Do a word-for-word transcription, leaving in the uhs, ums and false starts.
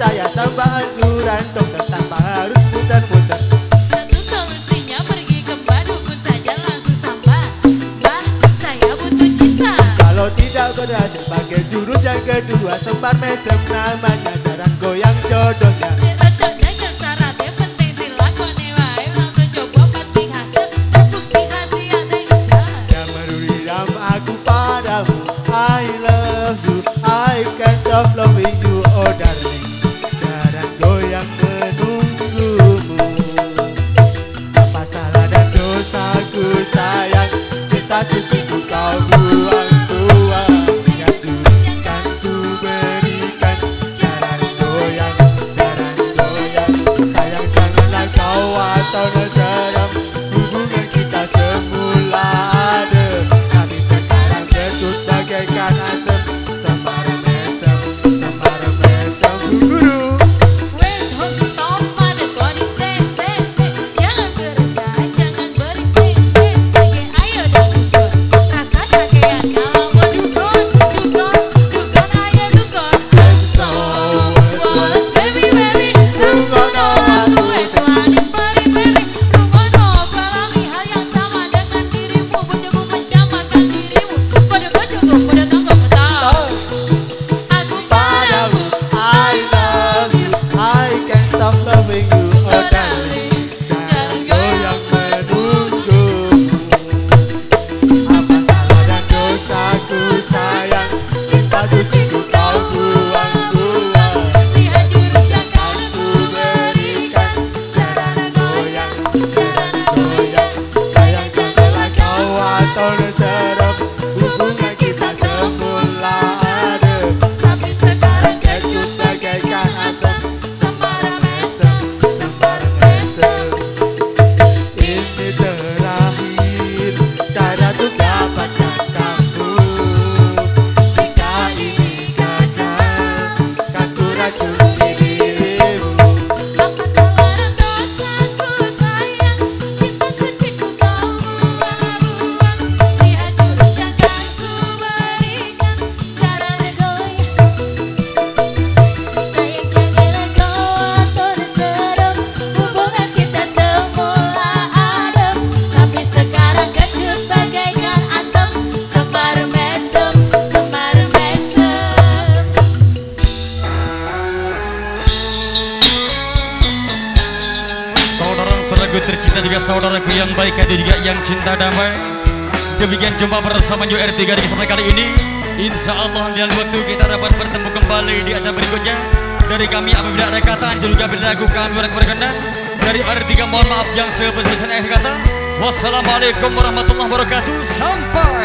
percaya tanpa anjuran dokter, tanpa harus muter-muter. Satu solusinya pergi ke mbak dukun saja langsung sampai. Mbak, saya butuh cinta. Kalau tidak berhasil pakai jurus yang kedua, sempar mesem namanya, jarang goyang jodohnya. Rencana yang syaratnya penting dilakoni wae, langsung coba pasti hasil, terbukti rahasia dan jalan. Yang meriam aku padamu, I love you, I can't stop loving you, oh darling. Jarang goyang menunggumu. Apa salah dan dosaku sayang, cinta suciku kau buang tua. Ingat dulu kan ku berikan, jarang goyang, jarang goyang. Sayang janganlah kau atau serem, hubungan kita semula adem, tapi sekarang kecut bagaikan asem. Semar mesem, semar mesem guru. Wes hot stop pada body say say say, jangan berendah, jangan berisik say say. Ayo dukun, rasa kakean kalau mau dukun, dukun, dukun ayo dukun. So was baby baby, rungono aku es wani pari baby, rungono alami hal yang sama dengan dirimu, bojoku menjamakan dirimu, pada bojoku pada tanggamu tahu. Aku padamu, I love you, I can't stop loving you, oh darling. Jangan goyang menunggumu. Apa salah dan dosaku sayang, cinta suciku kau buang-buang. lihat jurus yang kau Ku berikan, jarang goyang, jarang goyang. Sayang janganlah kau atau serem, hubungan kita semula adem, tapi sekarang kecut bagaikan asam. Semar mesem, semar mesem. Ini terakhir cara untuk dapatkan kamu. Jika ini gagal, kan ku racuni dirimu. Apa salah dan dosaku sayang, cinta suciku kau buang-buang. Lihat jurus yang kan ku berikan, jarang goyang. Sayang janganlah kau atur serem, hubungan kita semula adem, tapi sekarang kecut bagaikan asam. Semar mesem, semar mesem. Saudara-saudaraku tercinta juga saudaraku yang baik dan juga yang cinta damai. Demikian jumpa bersama New R tiga di kesempatan kali ini. Insya Allah di lain waktu kita dapat bertemu kembali di acara berikutnya. Dari kami apabila ada kata dan juga dilakukan berkenan dari R tiga, mohon maaf yang sebesar-besarnya. Akhir kata, wassalamualaikum warahmatullahi wabarakatuh. Sampai